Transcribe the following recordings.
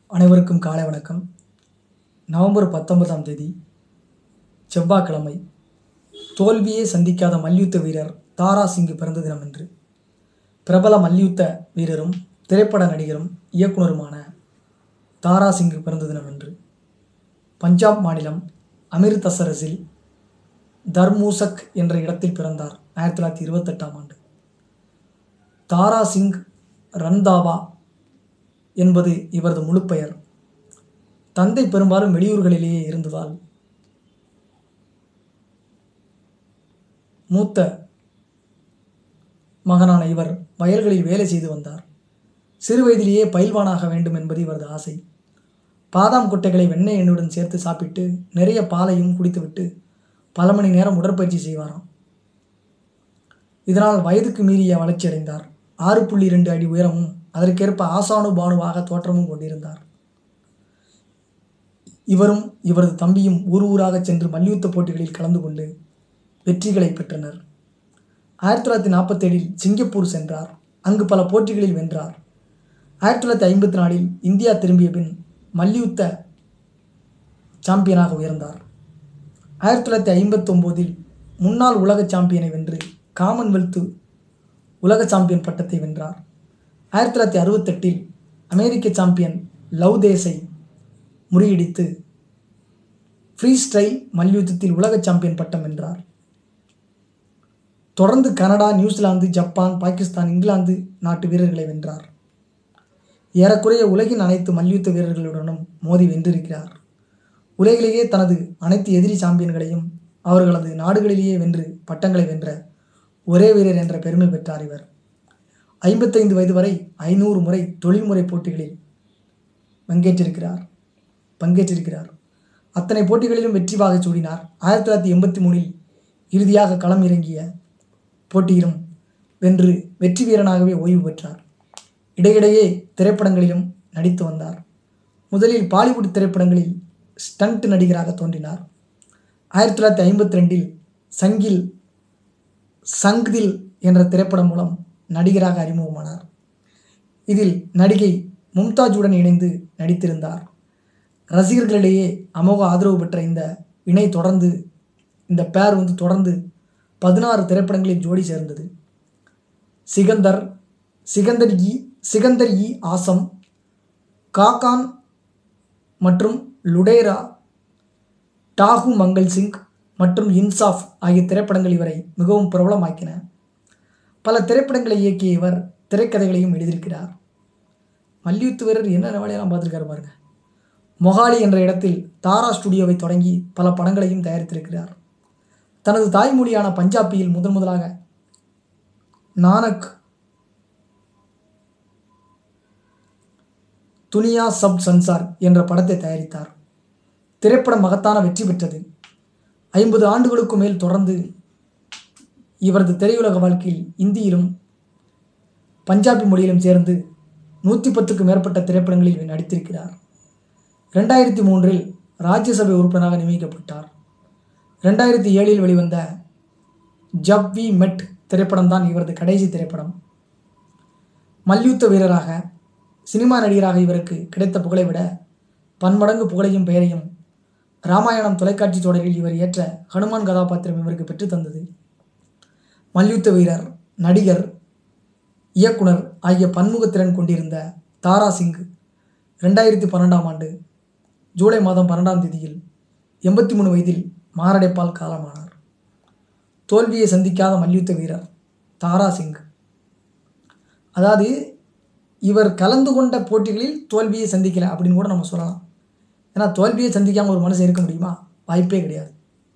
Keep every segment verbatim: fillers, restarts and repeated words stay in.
அனைவருக்கும் காலை வணக்கம். நவம்பர் பத்தொன்பதாம் தேதி செவ்வாய்க்கிழமை. தோல்வியே சந்திக்காத மல்யுத்த வீரர் தாரா சிங் பிறந்த தினம் என்று பிரபல மல்யுத்த வீரரும் திரைப்பட நடிகரும் இயக்குனருமான தாரா சிங் பிறந்த தினம் என்று பஞ்சாப் மாநிலம் அமிர்தசரஸில் தர்மூசக் என்ற இடத்தில் பிறந்தார். ஆயிரத்தி தொள்ளாயிரத்தி இருபத்தெட்டாம் ஆண்டு. தாரா சிங் ரந்தாவா என்பது இவரது முழு பெயர். தந்தை பெரும்பாலும் வெளியூர்களிலேயே இருந்ததால் மூத்த மகனான இவர் வயல்களில் வேலை செய்து வந்தார். சிறு வயதிலேயே பயில்வானாக வேண்டும் என்பது இவரது ஆசை. பாதாம் கொட்டைகளை வெண்ணெய் எண்ணெயுடன் சேர்த்து சாப்பிட்டு நிறைய பாலையும் குடித்துவிட்டு பல மணி நேரம் உடற்பயிற்சி செய்வாராம். இதனால் வயதுக்கு மீறிய வளர்ச்சி அடைந்தார். ஆறு புள்ளி இரண்டு அடி உயரமும் அதற்கேற்ப ஆசானு பானுவாக தோற்றமும் கொண்டிருந்தார். இவரும் இவரது தம்பியும் ஊர் ஊராக சென்று மல்யுத்த போட்டிகளில் கலந்து கொண்டு வெற்றிகளை பெற்றனர். ஆயிரத்தி தொள்ளாயிரத்தி நாற்பத்தி ஏழில் சிங்கப்பூர் சென்றார். அங்கு பல போட்டிகளில் வென்றார். ஆயிரத்தி தொள்ளாயிரத்தி ஐம்பத்தி நாலில் இந்தியா திரும்பிய பின் மல்யுத்த சாம்பியனாக உயர்ந்தார். ஆயிரத்தி தொள்ளாயிரத்தி ஐம்பத்தி ஒம்போதில் முன்னாள் உலக சாம்பியனை வென்று காமன்வெல்த் உலக சாம்பியன் பட்டத்தை வென்றார். ஆயிரத்தி தொள்ளாயிரத்தி அறுபத்தெட்டில் அமெரிக்க சாம்பியன் லவ் தேஸை முறியடித்து ஃப்ரீ ஸ்டைல் மல்யுத்தத்தில் உலக சாம்பியன் பட்டம் வென்றார். தொடர்ந்து Canada, New Zealand, Japan, Pakistan, England நாட்டு வீரர்களை வென்றார். ஏறக்குறைய உலகின் அனைத்து மல்யுத்த வீரர்களுடனும் மோதி வென்றிருக்கிறார். உலகிலேயே தனது அனைத்து எதிரி சாம்பியன்களையும் அவர்களது நாடுகளிலேயே வென்று பட்டங்களை வென்ற ஒரே வீரர் என்ற பெருமை பெற்றார் இவர். ஐம்பத்தைந்து வயது வரை ஐநூறு முறை தொழில்முறை போட்டிகளில் பங்கேற்றிருக்கிறார் பங்கேற்றிருக்கிறார் அத்தனை போட்டிகளிலும் வெற்றி வாகை சூடினார். ஆயிரத்தி தொள்ளாயிரத்தி எண்பத்தி மூணில் இறுதியாக களம் இறங்கிய போட்டியிலும் வென்று வெற்றி வீரனாகவே ஓய்வு பெற்றார். இடையிடையே திரைப்படங்களிலும் நடித்து வந்தார். முதலில் பாலிவுட் திரைப்படங்களில் ஸ்டண்ட் நடிகராக தோன்றினார். ஆயிரத்தி தொள்ளாயிரத்தி ஐம்பத்தி ரெண்டில் சங்கில் சங்தில் என்ற திரைப்படம் மூலம் நடிகராக அறிமுகமானார். இதில் நடிகை மும்தாஜுடன் இணைந்து நடித்திருந்தார். ரசிகர்களிடையே அமோக ஆதரவு பெற்ற இந்த இணை தொடர்ந்து இந்த பேர் வந்து தொடர்ந்து பதினாறு திரைப்படங்களில் ஜோடி சேர்ந்தது. சிகந்தர் சிகந்தர் இ சிகந்தர் இ ஆசம், காகான் மற்றும் லுடேரா, டாகு மங்கள் சிங் மற்றும் இன்சாஃப் ஆகிய திரைப்படங்கள் இவரை மிகவும் பிரபலமாக்கின. பல திரைப்படங்களை இயக்கிய இவர் திரைக்கதைகளையும் எழுதியிருக்கிறார். மல்யுத்த வீரர் என்னென்ன வேலையெல்லாம் பார்த்துருக்காரு பாருங்க. மொஹாலி என்ற இடத்தில் தாரா ஸ்டுடியோவை தொடங்கி பல படங்களையும் தயாரித்திருக்கிறார். தனது தாய்மொழியான பஞ்சாபியில் முதன் முதலாக நானக் துனியா சப் சன்சார் என்ற படத்தை தயாரித்தார். திரைப்படம் மகத்தான வெற்றி பெற்றது. ஐம்பது ஆண்டுகளுக்கு மேல் தொடர்ந்து இவரது திரையுலக வாழ்க்கையில் இந்தியிலும் பஞ்சாபி மொழியிலும் சேர்ந்து நூற்றி பத்துக்கும் மேற்பட்ட திரைப்படங்களில் நடித்திருக்கிறார். ரெண்டாயிரத்தி மூன்றில் ராஜ்யசபை உறுப்பினராக நியமிக்கப்பட்டார். ரெண்டாயிரத்தி ஏழில் வெளிவந்த ஜப் வி மெட் திரைப்படம்தான் இவரது கடைசி திரைப்படம். மல்யுத்த வீரராக, சினிமா நடிகராக இவருக்கு கிடைத்த புகழை விட பன்மடங்கு புகழையும் பெயரையும் ராமாயணம் தொலைக்காட்சி தொடரில் இவர் ஏற்ற ஹனுமான் கதாபாத்திரம் இவருக்கு பெற்றுத்தந்தது. மல்யுத்த வீரர், நடிகர், இயக்குனர் ஆகிய பன்முகத்திறன் கொண்டிருந்த தாரா சிங் ரெண்டாயிரத்தி பன்னெண்டாம் ஆண்டு ஜூலை மாதம் பன்னெண்டாம் தேதியில் எண்பத்தி மூணு வயதில் மாரடைப்பால் காலமானார். தோல்வியை சந்திக்காத மல்யுத்த வீரர் தாரா சிங். அதாவது இவர் கலந்து கொண்ட போட்டிகளில் தோல்வியை சந்திக்கலை அப்படின்னு கூட நம்ம சொல்லலாம். ஏன்னா தோல்வியை சந்திக்காமல் ஒரு மனுஷன் இருக்க முடியுமா? வாய்ப்பே கிடையாது.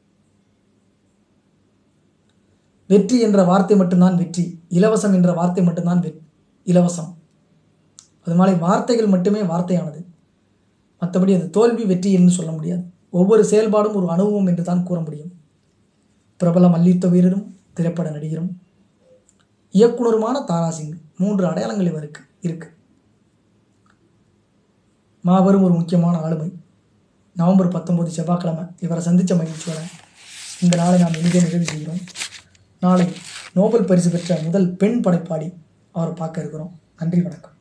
வெற்றி என்ற வார்த்தை மட்டும்தான் வெற்றி, இலவசம் என்ற வார்த்தை மட்டும்தான் வெ இலவசம். அது மாதிரி வார்த்தைகள் மட்டுமே வார்த்தையானது. மற்றபடி அது தோல்வி வெற்றி என்று சொல்ல முடியாது. ஒவ்வொரு செயல்பாடும் ஒரு அனுபவம் என்று தான் கூற முடியும். பிரபல மல்யுத்த வீரரும் திரைப்பட நடிகரும் இயக்குனருமான தாரா சிங் மூன்று அடையாளங்கள் இவருக்கு இருக்கு. மாபெரும் ஒரு முக்கியமான ஆளுமை. நவம்பர் பத்தொன்பது செவ்வாய்க்கிழமை இவரை சந்தித்த மகிழ்ச்சியோட இந்த நாளை நாம் இனிதே நிறைவு செய்கிறோம். நாளை நோபல் பரிசு பெற்ற முதல் பெண் படைப்பாளி அவரை பார்க்க இருக்கிறோம். நன்றி, வணக்கம்.